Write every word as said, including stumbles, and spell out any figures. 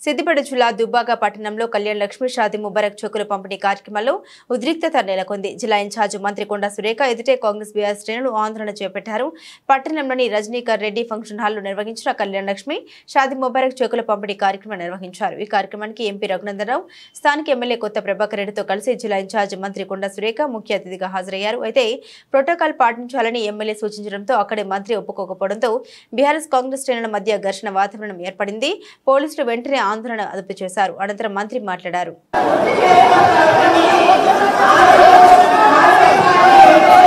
సిద్దిపేట జిల్లా దుబ్బాక పట్టణంలో కళ్యాణ్ లక్ష్మి షాదీ ముబారక్ చెక్కుల పంపిణీ కార్యక్రమంలో ఉద్రిక్తత నెలకొంది. జిల్లా ఇన్ఛార్జ్ మంత్రి కొండా సురేఖ ఎదుటే కాంగ్రెస్ బీఆర్ శ్రేణులు ఆందోళన చేపట్టారు. పట్టణంలోని రజనీకర్ రెడ్డి ఫంక్షన్ హాల్లో నిర్వహించిన కళ్యాణ్ లక్ష్మి షాదీ ముబారక్ చెక్కుల పంపిణీ కార్యక్రమం నిర్వహించారు. ఈ కార్యక్రమానికి ఎంపీ రఘునందనరావు, స్థానిక ఎమ్మెల్యే కొత్త ప్రభాకర్ రెడ్డితో కలిసి జిల్లా ఇన్ఛార్జ్ మంత్రి కొండా సురేఖ ముఖ్య అతిథిగా హాజరయ్యారు. అయితే ప్రోటోకాల్ పాటించాలని ఎమ్మెల్యే సూచించడంతో అక్కడే మంత్రి ఒప్పుకోకపోవడంతో బీఆర్ఎస్ కాంగ్రెస్ శ్రేణుల మధ్య ఘర్షణ వాతావరణం ఏర్పడింది. పోలీసులు వెంటనే ఆందోళన అదుపు చేశారు. అనంతరం మంత్రి మాట్లాడారు.